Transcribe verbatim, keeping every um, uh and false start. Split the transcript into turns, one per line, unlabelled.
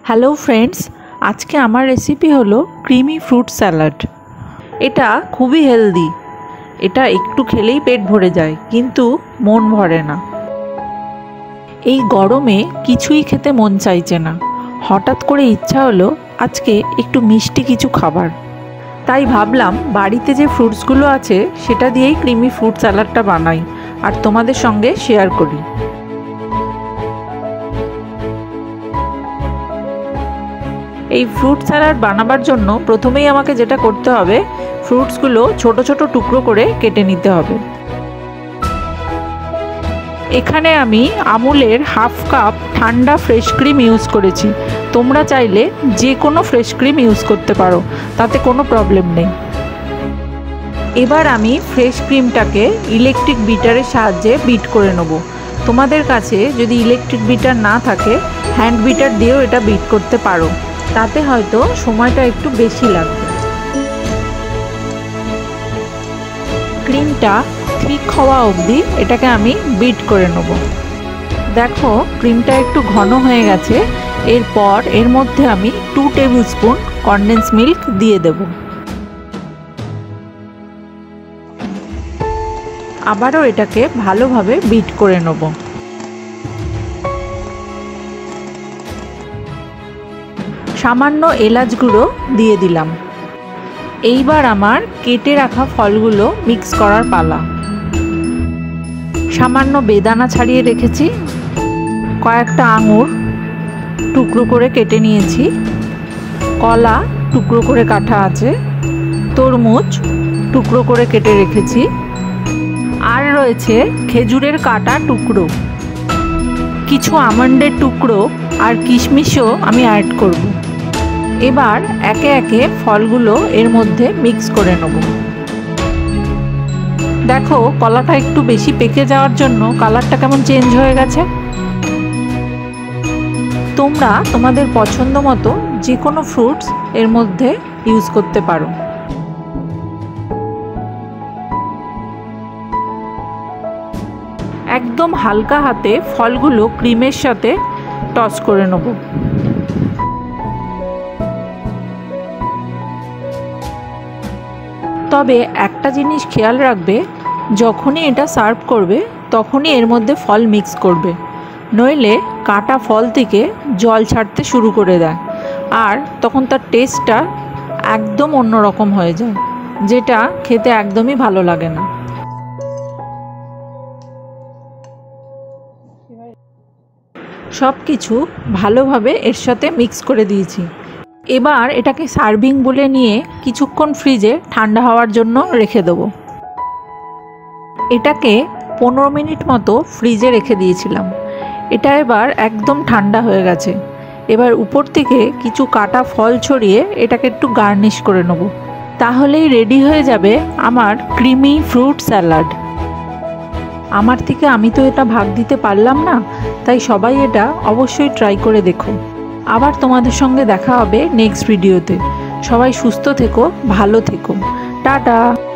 Hello friends, আজকে আমার recipe হলো ক্রিমি ফ্রুট স্যালাড। এটা খুবই হেলদি। এটা একটু খেলেই পেট ভরে যায়, কিন্তু মন ভরে না। এই গরমে কিছুই খেতে মন চাইছে না। হঠাৎ করে ইচ্ছা হলো আজকে একটু মিষ্টি কিছু খাবার। তাই ভাবলাম বাড়িতে যে ফ্রুটসগুলো আছে সেটা দিয়েই ক্রিমি ফ্রুট স্যালাডটা বানাই আর তোমাদের সঙ্গে শেয়ার করি। এই ফ্রুট স্যালাড বানাবার জন্য প্রথমেই আমাকে যেটা করতে হবে, ফ্রুটসগুলো ছোট ছোট টুকরো করে কেটে নিতে হবে। এখানে আমি আমুলের হাফ কাপ ঠান্ডা ফ্রেশ ক্রিম ইউজ করেছি। তোমরা চাইলে যে কোনো ফ্রেশ ক্রিম ইউজ করতে পারো, তাতে কোনো প্রবলেম নেই। এবার আমি ফ্রেশ ক্রিমটাকে ইলেকট্রিক বিটারের সাহায্যে বিট করে নেব। তোমাদের কাছে যদি ইলেকট্রিক বিটার না থাকে, হ্যান্ড বিটার দিয়েও এটা বিট করতে পারো, তাতে হয়তো সময়টা একটু বেশি লাগবে। ক্রিমটা ঠিক হওয়া অবধি এটাকে আমি বিট করে নেব। দেখো ক্রিমটা একটু ঘন হয়ে গেছে। এরপর এর মধ্যে আমি two tablespoon condense milk দিয়ে দেব। আবারও এটাকে ভালোভাবে বিট করে নেব। সামান্য এলাচ গুঁড়ো দিয়ে দিলাম। এইবার আমার কেটে রাখা ফলগুলো মিক্স করার পালা। সামান্য বেদানা ছাড়িয়ে রেখেছি, কয়েকটা আঙুর টুকরো করে কেটে নিয়েছি, কলা টুকরো করে কাটা আছে, তরমুজ টুকরো করে কেটে রেখেছি, আর রয়েছে খেজুরের কাটা টুকরো, কিছু আমন্ডের টুকরো আর কিশমিশও আমি অ্যাড করব। এবার একে একে ফলগুলো এর মধ্যে মিক্স করে নেব। দেখো কলাটা একটু বেশি পেকে যাওয়ার জন্য কালারটা কেমন চেঞ্জ হয়ে গেছে। তোমরা তোমাদের পছন্দ মতো যে কোনো ফ্রুটস এর মধ্যে ইউজ করতে পারো। একদম হালকা হাতে ফলগুলো ক্রিমের সাথে টস করে নেব। তবে একটা জিনিস খেয়াল রাখবে, যখনই এটা সার্ভ করবে তখনই এর মধ্যে ফল মিক্স করবে, নইলে কাটা ফল থেকে জল ছাড়তে শুরু করে দেয়, আর তখন তার টেস্টটা একদম অন্যরকম হয়ে যায়, যেটা খেতে একদমই ভালো লাগে না। সব কিছু ভালোভাবে এর সাথে মিক্স করে দিয়েছি। এবার এটাকে সার্ভিং বলে নিয়ে কিছুক্ষণ ফ্রিজে ঠান্ডা হওয়ার জন্য রেখে দেবো। এটাকে পনেরো মিনিট মতো ফ্রিজে রেখে দিয়েছিলাম। এটা এবার একদম ঠান্ডা হয়ে গেছে। এবার উপর থেকে কিছু কাটা ফল ছড়িয়ে এটাকে একটু গার্নিশ করে নেব। তাহলেই রেডি হয়ে যাবে আমার ক্রিমি ফ্রুট স্যালাড। আমার থেকে আমি তো এটা ভাগ দিতে পারলাম না, তাই সবাই এটা অবশ্যই ট্রাই করে দেখো। আবার তোমাদের সঙ্গে দেখা হবে নেক্সট ভিডিওতে। সবাই সুস্থ থেকো, ভালো থেকো, টাটা।